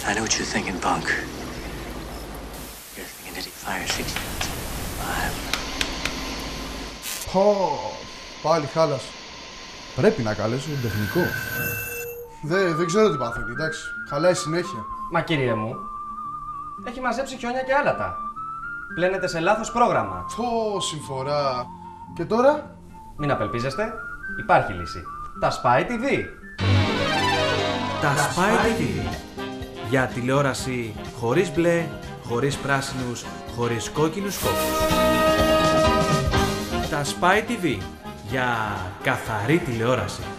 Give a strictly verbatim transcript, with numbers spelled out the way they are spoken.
I know what you're thinking, punk. You're thinking that he fires sixteen five. Πω, πάλι χάλασε. Πρέπει να καλέσω τον τεχνικό. Δεν, δεν ξέρω τι πάθαινε, εντάξει. Χαλάει συνέχεια. Μα κύριε μου, έχει μαζέψει χιόνια και άλατα. Πλένετε σε λάθος πρόγραμμα. Πω, συμφορά. Και τώρα? Μην απελπίζεστε, υπάρχει λύση. Τα Spy τι βι. Τα Spy τι βι. Για τηλεόραση χωρίς μπλε, χωρίς πράσινους, χωρίς κόκκινους φόκους. Τα Spy τι βι. Για καθαρή τηλεόραση.